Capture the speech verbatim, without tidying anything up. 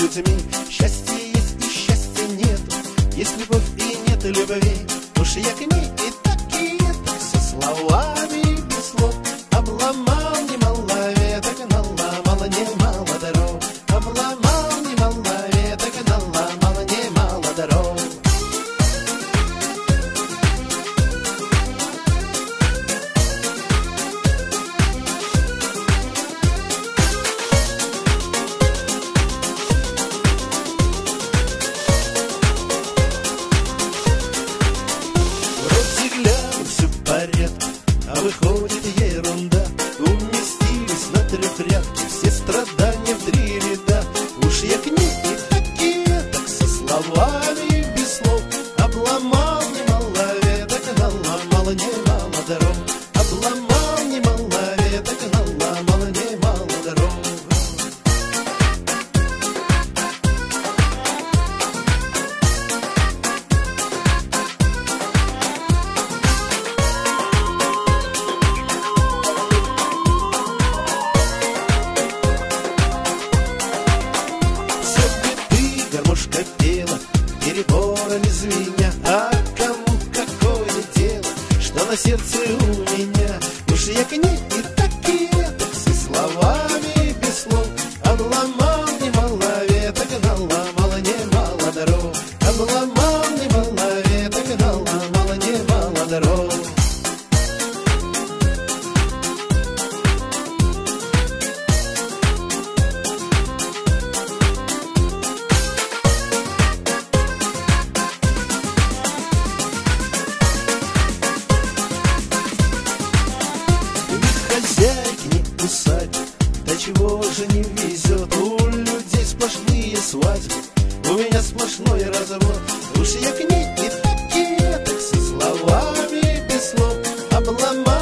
людьми. Счастье есть и счастья нет, есть любовь и нет любви. Уж я к ней и так и так, со словами без слов. Обломал немало веток, наломал немало дров. Обломал немало веток, наломал немало дров. А выходит ерунда, уместились на трехрядке все страдания в три ряда. Уж я к ней и так и так, со словами без слов. Обломал немало веток, наломал немало дров. Обломал немало веток, наломал немало дров. Гармошка пела, переборами звеня. А кому какое дело, что на сердце у меня? Уж я к ней и так и так, со словами без слов. Обломал немало веток, наломал немало дров. Обломал немало веток, наломал немало дров. Хозяйки усадьбы, до чего же не везет? У людей сплошные свадьбы, у меня сплошной развод. Уж я к ней и так и так, со словами без слов. Обломал